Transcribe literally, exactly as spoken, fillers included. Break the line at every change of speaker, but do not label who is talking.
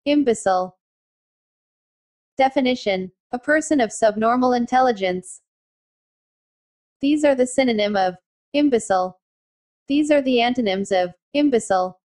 imbecile. Definition: a person of subnormal intelligence. These are the synonym of imbecile. These are the antonyms of imbecile.